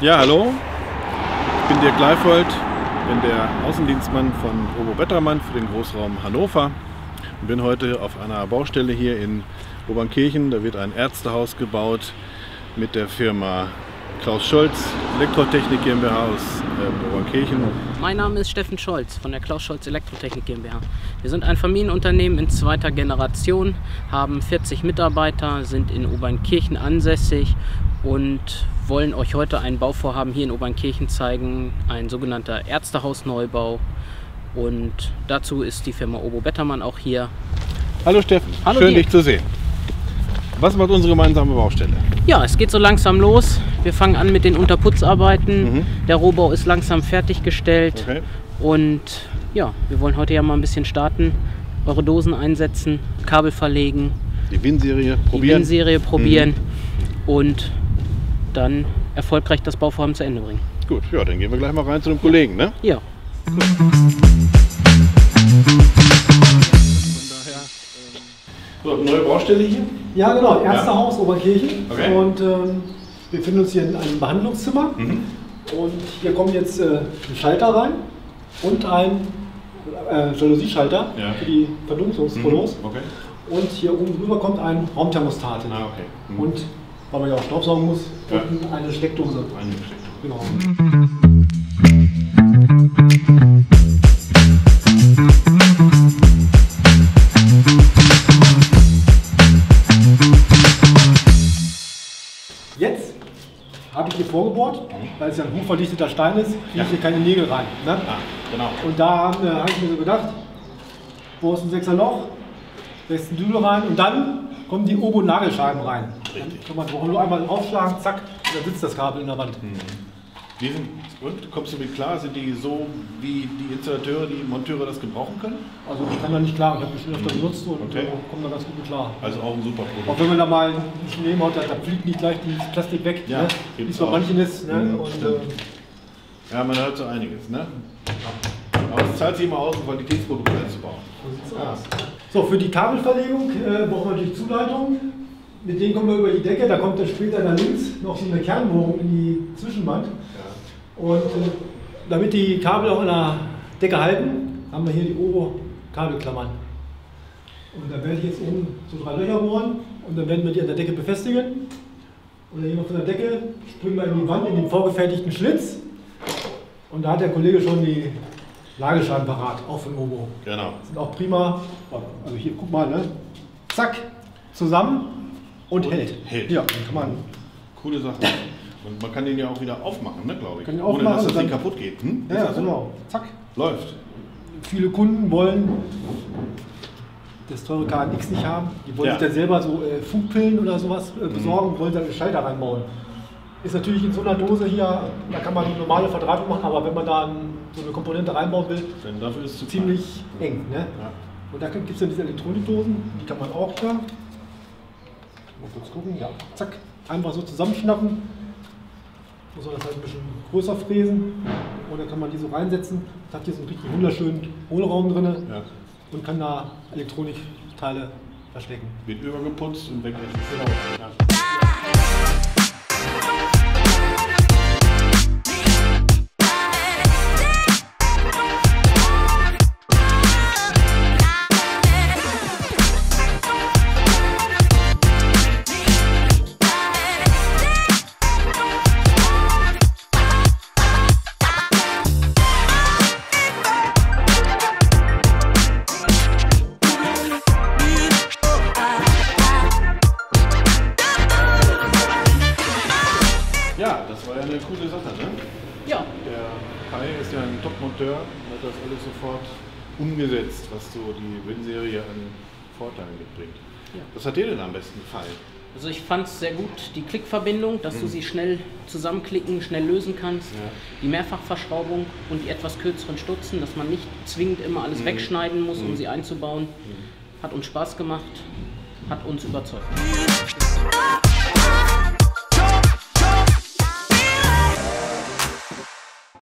Ja, hallo, ich bin Dirk Leifold, bin der Außendienstmann von Robo Bettermann für den Großraum Hannover und bin heute auf einer Baustelle hier in Obernkirchen. Da wird ein Ärztehaus gebaut mit der Firma Klaus Scholz Elektrotechnik GmbH aus Obernkirchen. Mein Name ist Steffen Scholz von der Klaus Scholz Elektrotechnik GmbH. Wir sind ein Familienunternehmen in zweiter Generation, haben 40 Mitarbeiter, sind in Obernkirchen ansässig und wollen euch heute ein Bauvorhaben hier in Obernkirchen zeigen, ein sogenannter Ärztehausneubau. Und dazu ist die Firma Robo Bettermann auch hier. Hallo Steffen, hallo schön Dirk. dich zu sehen. Was macht unsere gemeinsame Baustelle? Ja, es geht so langsam los. Wir fangen an mit den Unterputzarbeiten. Der Rohbau ist langsam fertiggestellt. Okay. Und ja, wir wollen heute ja mal ein bisschen starten. Eure Dosen einsetzen, Kabel verlegen. Die WIN-Serie probieren. Und dann erfolgreich das Bauvorhaben zu Ende bringen. Gut, ja, dann gehen wir gleich mal rein zu dem Kollegen, ne? Ja. So, neue Baustelle hier? Ja, genau, Ärztehaus Obernkirchen. Okay. Und wir befinden uns hier in einem Behandlungszimmer. Und hier kommen jetzt ein Schalter rein und ein Jalousie-Schalter für die Verdunstungsrollos. Okay. Und hier oben drüber kommt ein Raumthermostat hin. Okay. Und weil man ja auch Staubsaugen muss, unten eine Steckdose. Eine Steckdose. Genau. Jetzt habe ich hier vorgebohrt, weil es ja ein hochverdichteter Stein ist, kriege ich hier keine Nägel rein. Ne? Genau. Und da habe ich mir so gedacht, bohrst ein 6er Loch, lässt ein Dübel rein und dann kommen die Obo-Nagelscheiben rein. Richtig. Dann kann man nur einmal aufschlagen, zack, und dann sitzt das Kabel in der Wand. Und kommst du mit klar? Sind die so, wie die Installateure, die Monteure das gebrauchen können? Also ich kann da nicht klar, ich habe das schon öfter benutzt und komme da ganz gut mit klar. Also auch ein super Produkt. Auch wenn man da mal nicht nehmen hat, da fliegt nicht gleich das Plastik weg, Ja, ne? Wie es bei manchen ist. Ne? Ja, man hört so einiges. Ne? Aber es zahlt sich immer aus, um Qualitätsprodukte einzubauen. So sieht's aus. So, für die Kabelverlegung brauchen wir natürlich Zuleitung. Mit denen kommen wir über die Decke, da kommt dann später da links noch so eine Kernbohrung in die Zwischenwand. Und damit die Kabel auch an der Decke halten, haben wir hier die Obo-Kabelklammern. Und da werde ich jetzt oben so 3 Löcher bohren und dann werden wir die an der Decke befestigen. Und dann hier noch von der Decke springen wir in die Wand, in den vorgefertigten Schlitz. Und da hat der Kollege schon die Nagelscheiben parat, auch von Obo. Genau. Sind auch prima. Also hier, guck mal, ne? Zack, zusammen und hält. Ja, dann kann man. Coole Sache. Und man kann den ja auch wieder aufmachen, ne, glaube ich. Kann ohne dass das Ding kaputt geht. Ja, genau. Zack. Läuft. Viele Kunden wollen das teure KNX nicht haben. Die wollen sich dann selber so Funkpillen oder sowas besorgen und wollen dann einen Schalter reinbauen. Ist natürlich in so einer Dose hier, da kann man eine normale Verdrahtung machen, aber wenn man da so eine Komponente reinbauen will, dann dafür ist es ziemlich eng. Ne? Ja. Und da gibt es dann diese Elektronikdosen, die kann man auch da. Mal kurz gucken, ja, zack, einfach so zusammenschnappen. Muss man das halt ein bisschen größer fräsen und dann kann man die so reinsetzen. Das hat hier so einen richtig wunderschönen Hohlraum drin und kann da Elektronikteile verstecken. Wird übergeputzt und weg ist. Genau. Ja, das war ja eine coole Sache, ne? Ja. Der Kai ist ja ein Top-Monteur und hat das alles sofort umgesetzt, was so die WIN-Serie an Vorteilen mitbringt. Ja. Was hat dir denn am besten gefallen? Also ich fand es sehr gut, die Klickverbindung, dass du sie schnell zusammenklicken, schnell lösen kannst. Die Mehrfachverschraubung und die etwas kürzeren Stutzen, dass man nicht zwingend immer alles wegschneiden muss, um sie einzubauen. Hat uns Spaß gemacht, hat uns überzeugt.